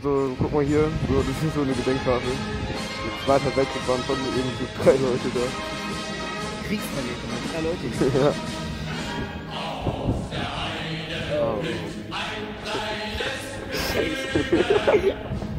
so, guck mal hier, so, das ist so eine Gedenktafel. Im Zweiter Weltkrieg waren schon eben so 3 Leute da. Kriegsvergehen, 3 Leute. Ja. Oh.